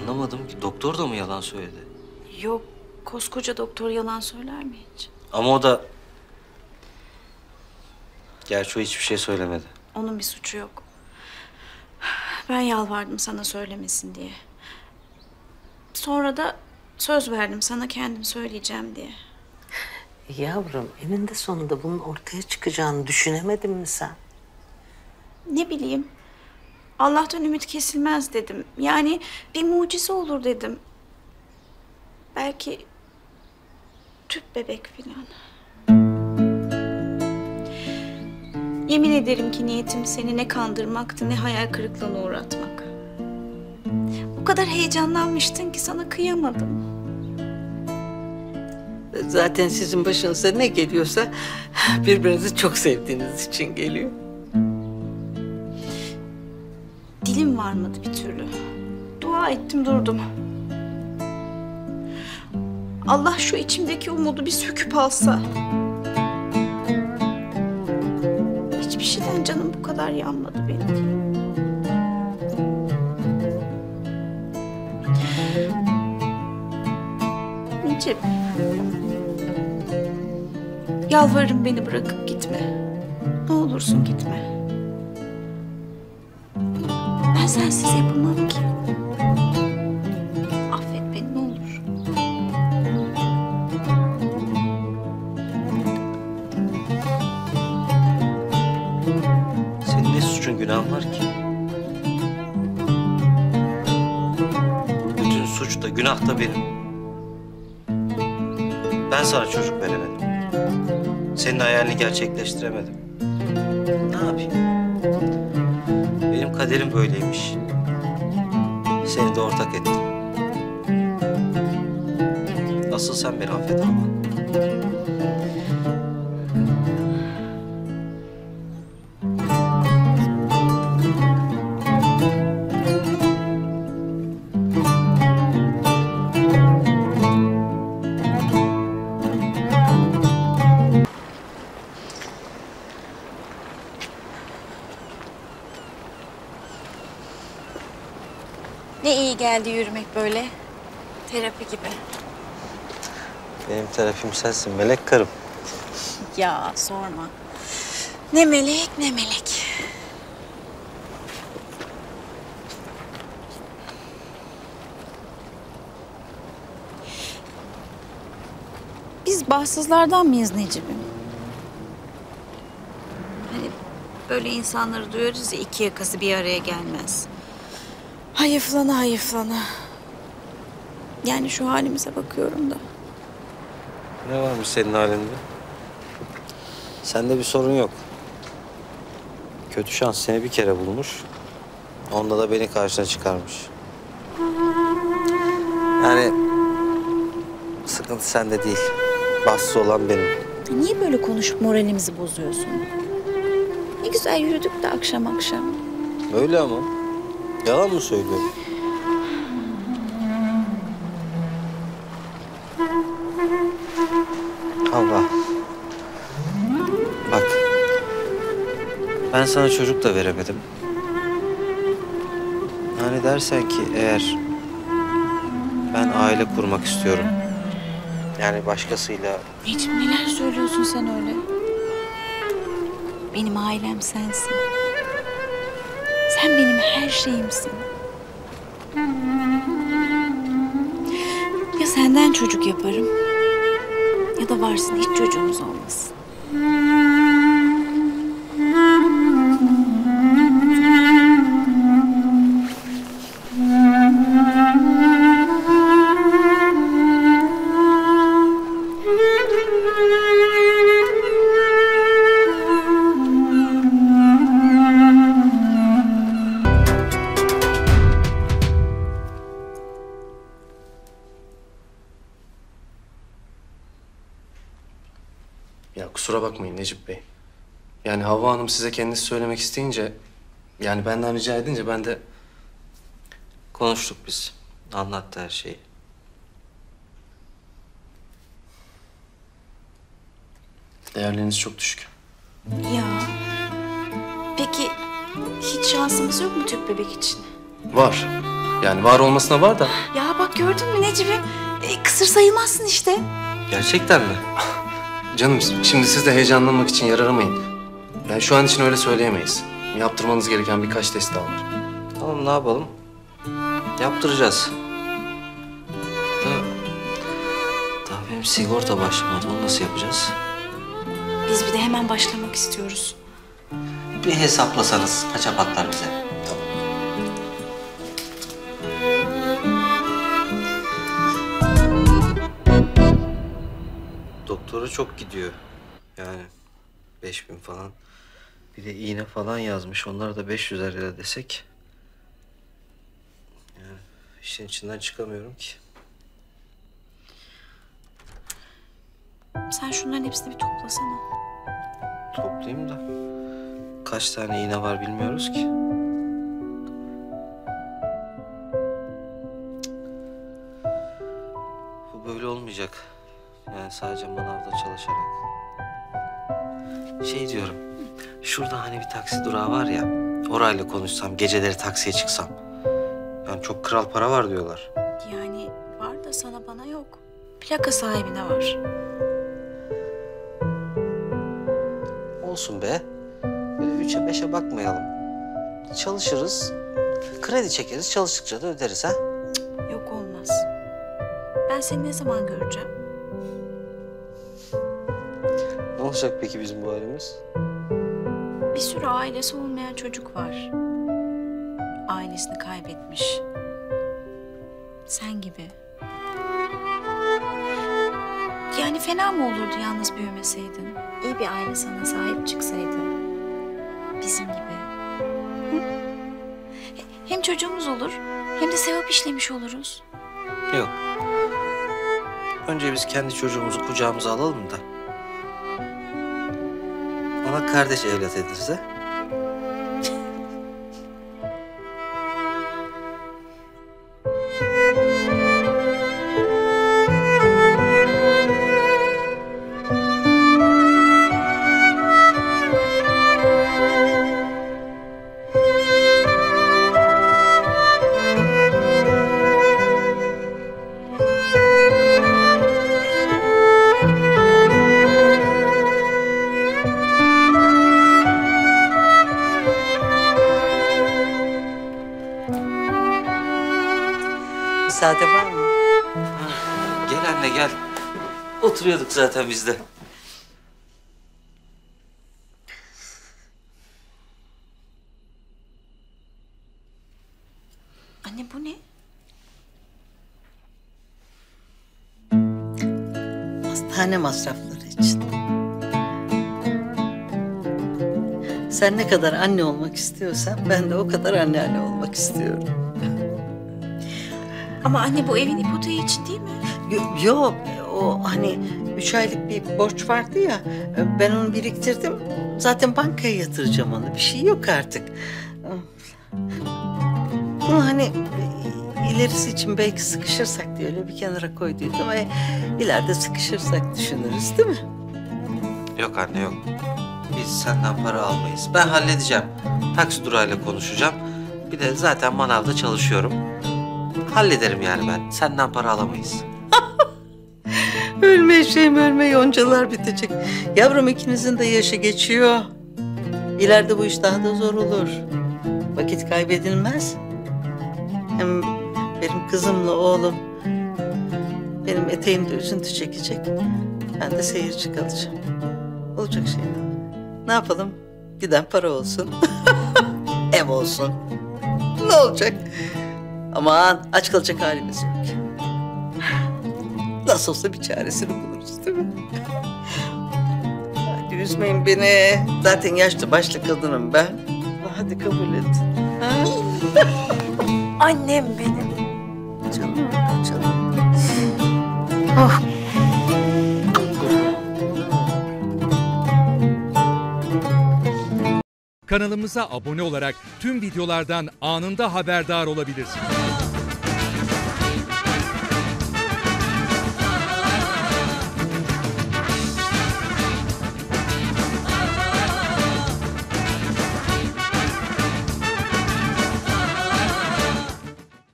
anlamadım ki. Doktor da mı yalan söyledi? Yok, koskoca doktor yalan söyler mi hiç? Ama o da... Gerçi o hiçbir şey söylemedi. Onun bir suçu yok. Ben yalvardım sana söylemesin diye. Sonra da söz verdim sana kendim söyleyeceğim diye. Yavrum, eninde sonunda bunun ortaya çıkacağını düşünemedin mi sen? Ne bileyim. Allah'tan ümit kesilmez dedim. Yani bir mucize olur dedim. Belki tüp bebek filan. Yemin ederim ki niyetim seni ne kandırmaktı ne hayal kırıklığına uğratmak. O kadar heyecanlanmıştın ki sana kıyamadım. Zaten sizin başınıza ne geliyorsa birbirinizi çok sevdiğiniz için geliyor. Dilim varmadı bir türlü. Dua ettim durdum. Allah şu içimdeki umudu bir söküp alsa. Hiçbir şeyden canım bu kadar yanmadı benim. Necip. Yalvarırım beni bırakıp gitme. Ne olursun gitme. Ben sensiz yapamam ki. Affet beni ne olur. Senin ne suçun, günahın var ki? Bütün suç da günah da benim. Ben sana çocuk veremedim. Senin hayalini gerçekleştiremedim. Ne yapayım? Benim kaderim böyleymiş. Seni de ortak ettim. Asıl sen beni affet ama. Ne iyi geldi yürümek böyle. Terapi gibi. Benim terapim sensin, melek karım. Ya sorma. Ne melek ne melek. Biz bahtsızlardan mıyız Necip'im? Hani böyle insanları duyarız ya, iki yakası bir araya gelmez. Hayıflana hayıflana. Yani şu halimize bakıyorum da. Ne varmış senin halinde? Sende bir sorun yok. Kötü şans seni bir kere bulmuş. Onda da beni karşına çıkarmış. Yani sıkıntı sende değil. Bahtsız olan benim. Niye böyle konuşup moralimizi bozuyorsun? Ne güzel yürüdük de akşam akşam. Öyle ama. Yalan mı söylüyorum? Allah. Bak. Ben sana çocuk da veremedim. Hani dersen ki eğer ben aile kurmak istiyorum. Yani başkasıyla. Necip neler söylüyorsun sen öyle? Benim ailem sensin. Sen benim her şeyimsin. Ya senden çocuk yaparım ya da varsın hiç çocuğumuz olmasın. Ya kusura bakmayın Necip Bey. Yani Havva Hanım size kendisi söylemek isteyince... Yani benden rica edince ben de... Konuştuk biz. Anlattı her şeyi. Değerleriniz çok düşük. Ya peki hiç şansımız yok mu tüp bebek için? Var. Yani var olmasına var da. Ya bak gördün mü Necip'im? Kısır sayılmazsın işte. Gerçekten mi? Canım şimdi siz de heyecanlanmak için yer aramayın. Yani şu an için öyle söyleyemeyiz. Yaptırmanız gereken birkaç test daha var. Tamam, ne yapalım? Yaptıracağız. Daha benim sigorta başlamadı. Onu nasıl yapacağız? Biz bir de hemen başlamak istiyoruz. Bir hesaplasanız kaça patlar bize? Tamam. Doktora çok gidiyor. Yani 5000 falan. Bir de iğne falan yazmış. Onlara da 500 lira desek. Yani işin içinden çıkamıyorum ki. Sen şunların hepsini bir toplasana. Toplayayım da kaç tane iğne var bilmiyoruz ki. Bu böyle olmayacak. Yani sadece manavda çalışarak. Şey diyorum. Şurada hani bir taksi durağı var ya. Orayla konuşsam, geceleri taksiye çıksam. Yani çok kral para var diyorlar. Yani var da sana bana yok. Plaka sahibine var. Olsun be. Böyle 3'e 5'e bakmayalım. Çalışırız. Kredi çekeriz. Çalıştıkça da öderiz ha. Yok olmaz. Ben seni ne zaman göreceğim? Ne olacak peki bizim bu halimiz? Bir sürü ailesi olmayan çocuk var. Ailesini kaybetmiş. Sen gibi. Yani fena mı olurdu yalnız büyümeseydin? İyi bir aile sana sahip çıksaydı. Bizim gibi. Hı? Hem çocuğumuz olur hem de sevap işlemiş oluruz. Yok. Önce biz kendi çocuğumuzu kucağımıza alalım da. Ona kardeş evlat ederiz ha. Müsaade var mı? Gel anne gel. Oturuyorduk zaten biz de. Anne bu ne? Hastane masrafları için. Sen ne kadar anne olmak istiyorsan ben de o kadar anneanne olmak istiyorum. Ama anne bu evin ipoteği için değil mi? Yok, o hani 3 aylık bir borç vardı ya, ben onu biriktirdim. Zaten bankaya yatıracağım onu, bir şey yok artık. Bunu hani ilerisi için belki sıkışırsak diye öyle bir kenara koyduydum. İleride sıkışırsak düşünürüz değil mi? Yok anne yok. Biz senden para almayız. Ben halledeceğim. Taksi durağıyla konuşacağım. Bir de zaten manavda çalışıyorum. Hallederim yani ben. Senden para alamayız. Ölme eşeğim ölme, yoncalar bitecek. Yavrum ikinizin de yaşı geçiyor. İleride bu iş daha da zor olur. Vakit kaybedilmez. Hem benim kızımla oğlum benim eteğimde üzüntü çekecek. Ben de seyirci kalacağım. Olacak şey mi? Ne yapalım? Giden para olsun. Ev olsun. Ne olacak? Aman aç kalacak halimiz yok. Nasıl olsa bir çaresini buluruz değil mi? Hadi üzmeyin beni. Zaten yaşlı başlı kadınım ben. Hadi kabul et. Ha? Annem benim. Canım, canım. Oh. Kanalımıza abone olarak tüm videolardan anında haberdar olabilirsiniz.